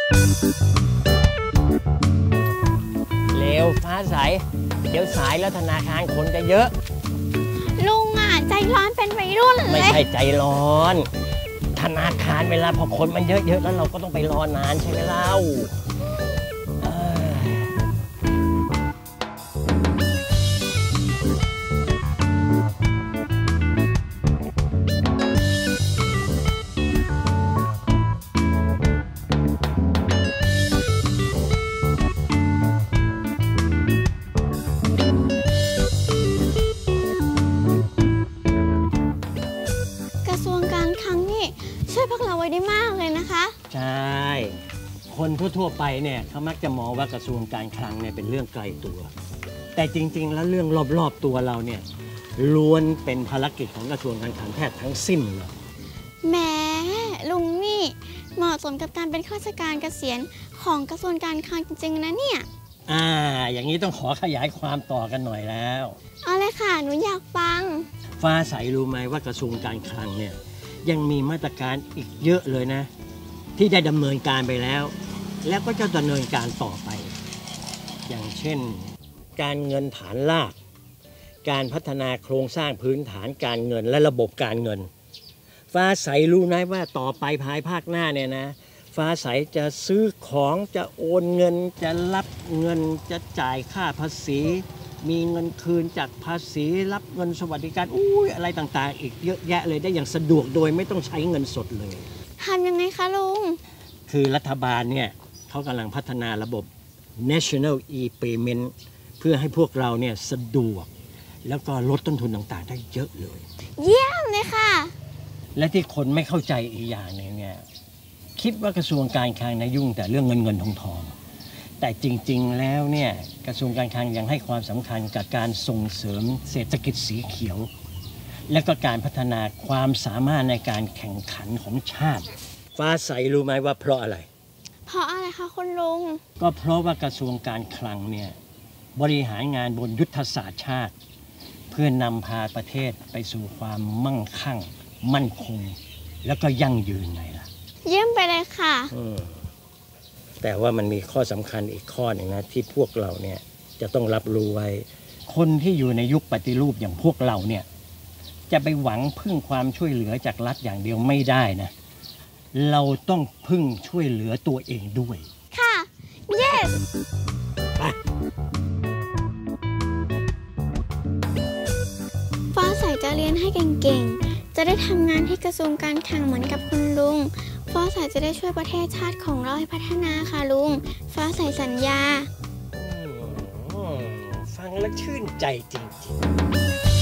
เร็วฟ้าใสเดี๋ยวสายแล้วธนาคารคนจะเยอะลุงอ่ะใจร้อนเป็นวัยรุ่นเลยไม่ใช่ใจร้อนธนาคารเวลาพอคนมันเยอะๆแล้วเราก็ต้องไปรอนานใช่ไหมเล่ากระทรวงการคลังนี่ช่วยพวกเราไว้ได้มากเลยนะคะใช่คนทั่วๆไปเนี่ยเขามักจะมองว่ากระทรวงการคลังเนี่ยเป็นเรื่องไกลตัวแต่จริงๆแล้วเรื่องรอบๆตัวเราเนี่ยล้วนเป็นภารกิจของกระทรวงการคลังแทบทั้งสิ้นเลยแหมลุงนี่เหมาะสมกับการเป็นข้าราชการเกษียณของกระทรวงการคลังจริงๆนะเนี่ยอย่างนี้ต้องขอขยายความต่อกันหน่อยแล้วเอาเลยค่ะหนูอยากฟังฟ้าใสรู้ไหมว่ากระทรวงการคลังเนี่ยยังมีมาตรการอีกเยอะเลยนะที่ได้ดำเนินการไปแล้วแล้วก็จะดำเนินการต่อไปอย่างเช่นการเงินฐานรากการพัฒนาโครงสร้างพื้นฐานการเงินและระบบการเงินฟ้าใสรู้นะว่าต่อไปภายภาคหน้าเนี่ยนะฟ้าใสจะซื้อของจะโอนเงินจะรับเงินจะจ่ายค่าภาษีมีเงินคืนจากภาษีรับเงินสวัสดิการอะไรต่างๆอีกเยอะแยะเลยได้อย่างสะดวกโดยไม่ต้องใช้เงินสดเลยทำยังไงคะลุงคือรัฐบาลเนี่ยเขากำลังพัฒนาระบบ National e-Payment เพื่อให้พวกเราเนี่ยสะดวกแล้วก็ลดต้นทุนต่างๆได้เยอะเลยเยี่ยมเลยค่ะและที่คนไม่เข้าใจอีกอย่างนึงเนี่ยคิดว่ากระทรวงการคลังนะยุ่งแต่เรื่องเงินทองแต่จริงๆแล้วเนี่ยกระทรวงการคลังยังให้ความสำคัญกับการส่งเสริมเศรษฐกิจสีเขียวและก็การพัฒนาความสามารถในการแข่งขันของชาติฟ้าใสรู้ไหมว่าเพราะอะไรเพราะอะไรคะคุณลุงก็เพราะว่ากระทรวงการคลังเนี่ยบริหารงานบนยุทธศาสตร์ชาติเพื่อนำพาประเทศไปสู่ความมั่งคั่งมั่นคงแล้วก็ยั่งยืนไงล่ะเยี่ยมไปเลยค่ะแต่ว่ามันมีข้อสำคัญอีกข้อหนึ่งนะที่พวกเราเนี่ยจะต้องรับรู้ไว้คนที่อยู่ในยุคปฏิรูปอย่างพวกเราเนี่ยจะไปหวังพึ่งความช่วยเหลือจากรัฐอย่างเดียวไม่ได้นะเราต้องพึ่งช่วยเหลือตัวเองด้วยค่ะ yes ไปฟ้าใสจะเรียนให้เก่งๆจะได้ทำงานที่กระทรวงการคลังเหมือนกับคุณลุงฟ้าใสจะได้ช่วยประเทศชาติของเราให้พัฒนาค่ะลุงฟ้าใสสัญญาฟังแล้วชื่นใจจริงๆ